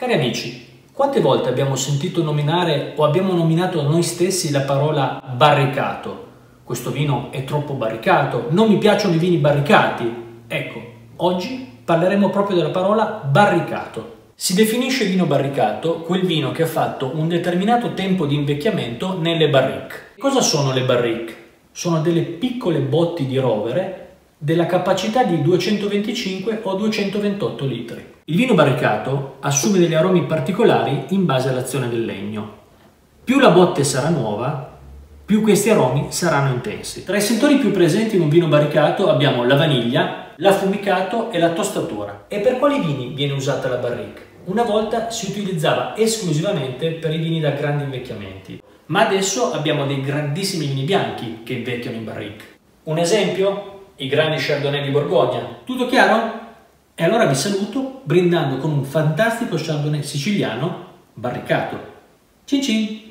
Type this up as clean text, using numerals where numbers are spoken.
Cari amici, quante volte abbiamo sentito nominare o abbiamo nominato noi stessi la parola barricato? Questo vino è troppo barricato, non mi piacciono i vini barricati. Ecco, oggi parleremo proprio della parola barricato. Si definisce vino barricato quel vino che ha fatto un determinato tempo di invecchiamento nelle barrique. Cosa sono le barrique? Sono delle piccole botti di rovere della capacità di 225 o 228 litri. Il vino barricato assume degli aromi particolari in base all'azione del legno. Più la botte sarà nuova, più questi aromi saranno intensi. Tra i sentori più presenti in un vino barricato abbiamo la vaniglia, l'affumicato e la tostatura. E per quali vini viene usata la barrique? Una volta si utilizzava esclusivamente per i vini da grandi invecchiamenti, ma adesso abbiamo dei grandissimi vini bianchi che invecchiano in barrique. Un esempio? I grandi Chardonnay di Borgogna. Tutto chiaro? E allora vi saluto brindando con un fantastico Chardonnay siciliano barricato. Cin cin!